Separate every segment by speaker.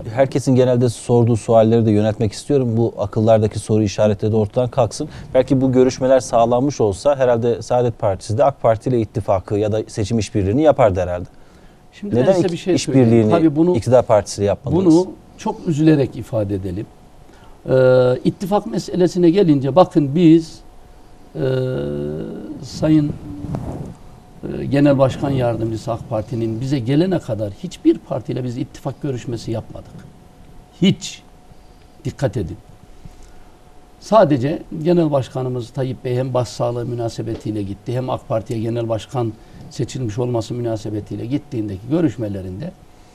Speaker 1: herkesin genelde sorduğu sualleri de yöneltmek istiyorum. Bu akıllardaki soru işaretleri de ortadan kalksın. Belki bu görüşmeler sağlanmış olsa herhalde Saadet Partisi de AK Parti ile ittifakı ya da seçim işbirliğini yapardı herhalde.
Speaker 2: Şimdi
Speaker 1: neden
Speaker 2: size bir şey
Speaker 1: işbirliğini iktidar partisiyle yapmadınız?
Speaker 2: Bunu çok üzülerek ifade edelim. İttifak meselesine gelince bakın biz Sayın Genel Başkan Yardımcısı AK Parti'nin bize gelene kadar hiçbir partiyle biz ittifak görüşmesi yapmadık. Hiç. Dikkat edin. Sadece Genel Başkanımız Tayyip Bey hem başsağlığı münasebetiyle gitti, hem AK Parti'ye Genel Başkan seçilmiş olması münasebetiyle gittiğindeki görüşmelerinde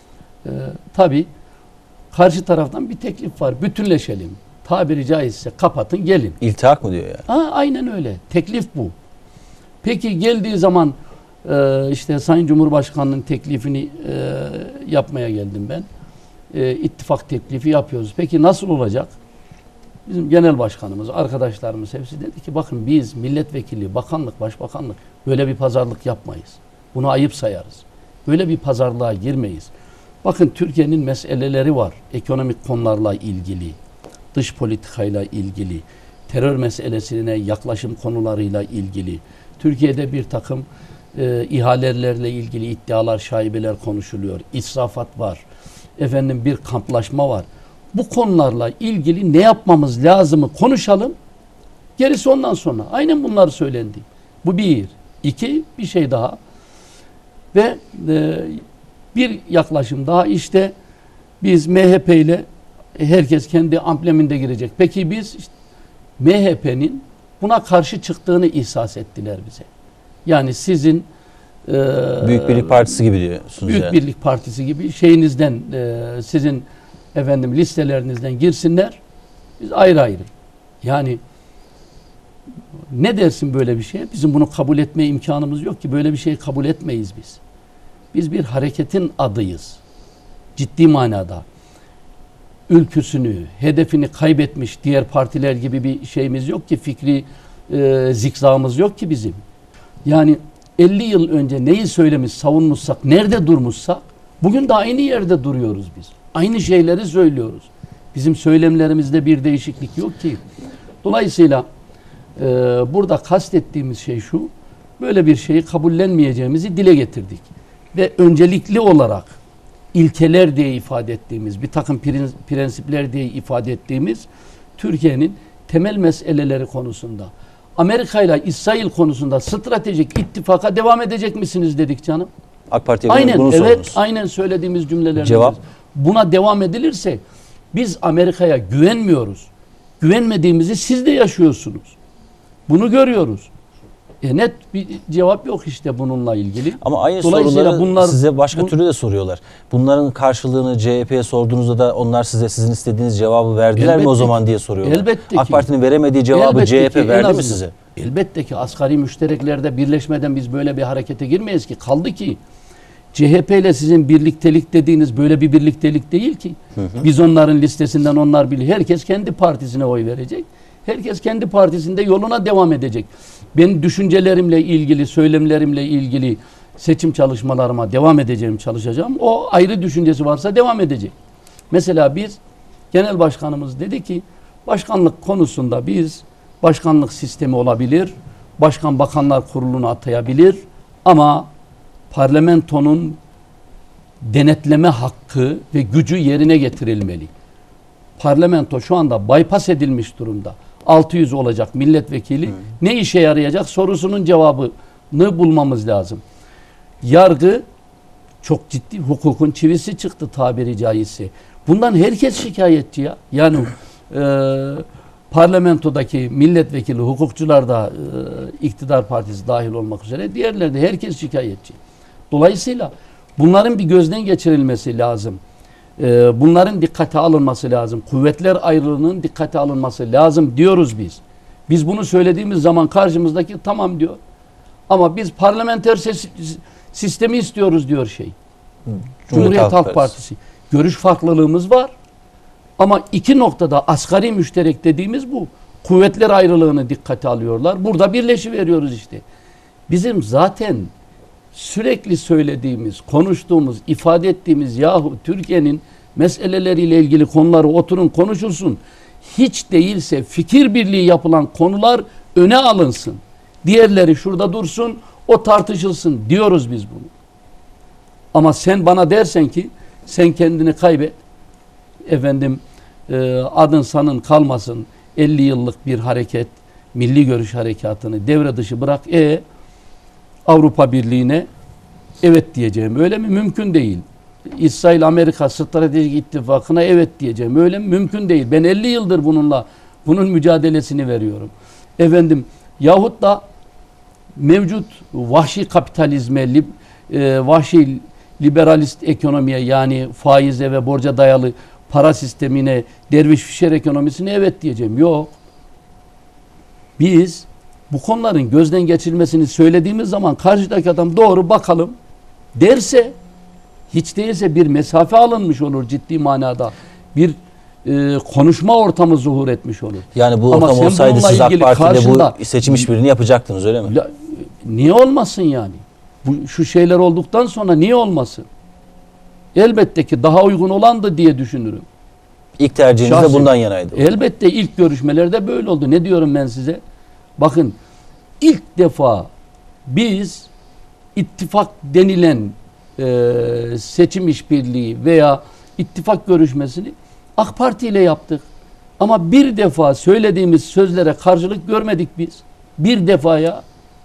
Speaker 2: tabii karşı taraftan bir teklif var. Bütünleşelim. Tabiri caizse kapatın gelin.
Speaker 1: İltihak mı diyor yani?
Speaker 2: Aynen öyle. Teklif bu. Peki geldiği zaman işte Sayın Cumhurbaşkanı'nın teklifini yapmaya geldim ben. İttifak teklifi yapıyoruz. Peki nasıl olacak? Bizim genel başkanımız, arkadaşlarımız hepsi dedi ki bakın biz milletvekili, bakanlık, başbakanlık böyle bir pazarlık yapmayız. Bunu ayıp sayarız. Böyle bir pazarlığa girmeyiz. Bakın Türkiye'nin meseleleri var. Ekonomik konularla ilgili, dış politikayla ilgili, terör meselesine yaklaşım konularıyla ilgili. Türkiye'de bir takım ihalelerle ilgili iddialar, şaibeler konuşuluyor. İsrafat var. Efendim bir kamplaşma var. Bu konularla ilgili ne yapmamız lazımı konuşalım. Gerisi ondan sonra. Aynen bunlar söylendi. Bu bir. İki, bir şey daha. Ve bir yaklaşım daha işte biz MHP ile herkes kendi ambleminde girecek. Peki biz işte, MHP'nin buna karşı çıktığını ihsas ettiler bize. Yani sizin
Speaker 1: Büyük Birlik Partisi gibi diyorsunuz.
Speaker 2: Büyük Birlik Partisi gibi şeyinizden sizin efendim listelerinizden girsinler. Biz ayrı ayrı. Yani ne dersin böyle bir şeye? Bizim bunu kabul etme imkanımız yok ki. Böyle bir şeyi kabul etmeyiz biz. Biz bir hareketin adıyız. Ciddi manada. Ülküsünü, hedefini kaybetmiş diğer partiler gibi bir şeyimiz yok ki. Fikri zikzağımız yok ki bizim. Yani 50 yıl önce neyi söylemiş, savunmuşsak, nerede durmuşsak bugün de aynı yerde duruyoruz biz. Aynı şeyleri söylüyoruz. Bizim söylemlerimizde bir değişiklik yok ki. Dolayısıyla burada kastettiğimiz şey şu, böyle bir şeyi kabullenmeyeceğimizi dile getirdik. Ve öncelikli olarak ilkeler diye ifade ettiğimiz, bir takım prensipler diye ifade ettiğimiz Türkiye'nin temel meseleleri konusunda, Amerika ile İsrail konusunda stratejik ittifaka devam edecek misiniz dedik canım.
Speaker 1: AK Parti'ye
Speaker 2: aynen,
Speaker 1: bunu
Speaker 2: evet,
Speaker 1: sordunuz.
Speaker 2: aynen söylediğimiz cümleler.
Speaker 1: Cevap?
Speaker 2: Buna devam edilirse biz Amerika'ya güvenmiyoruz. Güvenmediğimizi siz de yaşıyorsunuz. Bunu görüyoruz. Net bir cevap yok işte bununla ilgili.
Speaker 1: Ama aynı soruları size başka türlü de soruyorlar. Bunların karşılığını CHP'ye sorduğunuzda da onlar size sizin istediğiniz cevabı verdiler mi o zaman diye soruyorlar.
Speaker 2: Elbette ki.
Speaker 1: AK Parti'nin veremediği cevabı CHP verdi mi size?
Speaker 2: Elbette ki asgari müştereklerde birleşmeden biz böyle bir harekete girmeyiz ki. Kaldı ki CHP ile sizin birliktelik dediğiniz böyle bir birliktelik değil ki. Biz onların listesinden onlar bile herkes kendi partisine oy verecek. Herkes kendi partisinde yoluna devam edecek. Ben düşüncelerimle ilgili, söylemlerimle ilgili seçim çalışmalarıma devam edeceğim, çalışacağım. O ayrı düşüncesi varsa devam edecek. Mesela biz, Genel Başkanımız dedi ki, başkanlık konusunda biz, başkanlık sistemi olabilir, başkan bakanlar kurulunu atayabilir ama parlamentonun denetleme hakkı ve gücü yerine getirilmeli. Parlamento şu anda bypass edilmiş durumda. 600 olacak milletvekili. Ne işe yarayacak sorusunun cevabını bulmamız lazım. Yargı çok ciddi, hukukun çivisi çıktı tabiri caizse. Bundan herkes şikayetçi ya. Yani parlamentodaki milletvekili, hukukçular da iktidar partisi dahil olmak üzere diğerleri de herkes şikayetçi. Dolayısıyla bunların bir gözden geçirilmesi lazım. Bunların dikkate alınması lazım. Kuvvetler ayrılığının dikkate alınması lazım diyoruz biz. Biz bunu söylediğimiz zaman karşımızdaki tamam diyor. Ama biz parlamenter sistemi istiyoruz diyor şey. Cumhuriyet Halk Partisi. Görüş farklılığımız var. Ama iki noktada asgari müşterek dediğimiz bu. Kuvvetler ayrılığını dikkate alıyorlar. Burada birleşiveriyoruz işte. Bizim zaten sürekli söylediğimiz, konuştuğumuz, ifade ettiğimiz yahu Türkiye'nin meseleleriyle ilgili konuları oturun konuşulsun. Hiç değilse fikir birliği yapılan konular öne alınsın. Diğerleri şurada dursun, o tartışılsın diyoruz biz bunu. Ama sen bana dersen ki sen kendini kaybet. Efendim adın sanın kalmasın. 50 yıllık bir hareket, milli görüş harekatını devre dışı bırak. Avrupa Birliği'ne evet diyeceğim. Öyle mi? Mümkün değil. İsrail-Amerika Stratejik İttifakı'na evet diyeceğim. Öyle mi? Mümkün değil. Ben 50 yıldır bunun mücadelesini veriyorum. Efendim yahut da mevcut vahşi kapitalizme, vahşi liberalist ekonomiye, yani faize ve borca dayalı para sistemine, derviş fişer ekonomisine evet diyeceğim. Yok. Biz bu konuların gözden geçirilmesini söylediğimiz zaman karşıdaki adam doğru bakalım derse, hiç değilse bir mesafe alınmış olur ciddi manada. Bir konuşma ortamı zuhur etmiş olur.
Speaker 1: Yani bu
Speaker 2: Ama
Speaker 1: ortam
Speaker 2: sen
Speaker 1: olsaydı
Speaker 2: bununla
Speaker 1: siz AK
Speaker 2: ilgili
Speaker 1: Parti'de bu seçim işbirliğini yapacaktınız, öyle mi?
Speaker 2: Niye olmasın yani? Şu şeyler olduktan sonra niye olmasın? Elbette ki daha uygun olandı diye düşünürüm.
Speaker 1: İlk tercihiniz de
Speaker 2: Şahsen,
Speaker 1: bundan yanaydı.
Speaker 2: Elbette ilk görüşmelerde böyle oldu. Ne diyorum ben size? Bakın, ilk defa biz ittifak denilen seçim işbirliği veya ittifak görüşmesini AK Parti ile yaptık. Ama bir defa söylediğimiz sözlere karşılık görmedik biz. Bir defa ya.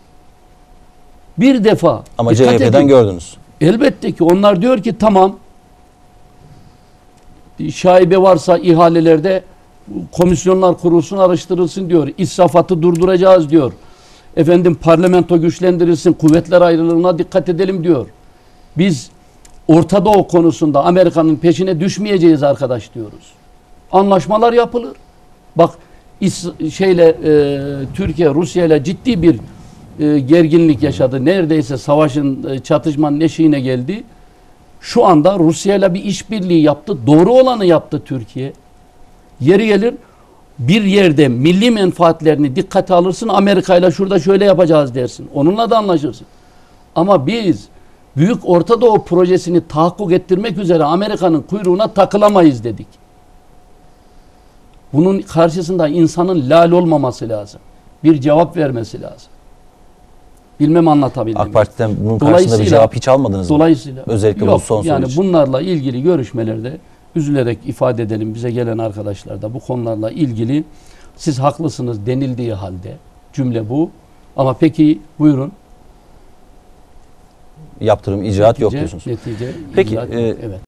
Speaker 2: Bir defa.
Speaker 1: Ama
Speaker 2: Dikkat
Speaker 1: CHP'den
Speaker 2: edin.
Speaker 1: gördünüz.
Speaker 2: Elbette ki onlar diyor ki tamam, şaibe varsa ihalelerde komisyonlar kurulsun, araştırılsın diyor. İsrafatı durduracağız diyor. Efendim parlamento güçlendirilsin, kuvvetler ayrılığına dikkat edelim diyor. Biz Orta Doğu konusunda Amerika'nın peşine düşmeyeceğiz arkadaş diyoruz. Anlaşmalar yapılır. Bak Türkiye Rusya ile ciddi bir gerginlik yaşadı. Neredeyse savaşın, çatışmanın eşiğine geldi. Şu anda Rusya ile bir işbirliği yaptı. Doğru olanı yaptı Türkiye. Yeri gelir bir yerde milli menfaatlerini dikkate alırsın, Amerika ile şurada şöyle yapacağız dersin. Onunla da anlaşırsın. Ama biz Büyük Orta Doğu projesini tahakkuk ettirmek üzere Amerika'nın kuyruğuna takılamayız dedik. Bunun karşısında insanın lal olmaması lazım. Bir cevap vermesi lazım. Bilmem anlatabildim.
Speaker 1: AK Parti'den bunun karşısında bir cevap hiç almadınız mı?
Speaker 2: Dolayısıyla
Speaker 1: Özellikle
Speaker 2: yok,
Speaker 1: bu son soru
Speaker 2: yani
Speaker 1: için.
Speaker 2: bunlarla ilgili görüşmelerde üzülerek ifade edelim, bize gelen arkadaşlar da bu konularla ilgili siz haklısınız denildiği halde, cümle bu. Ama peki buyurun.
Speaker 1: Yaptırım, icraat yok diyorsunuz.
Speaker 2: Netice,
Speaker 1: Peki,
Speaker 2: icraat yok. Evet.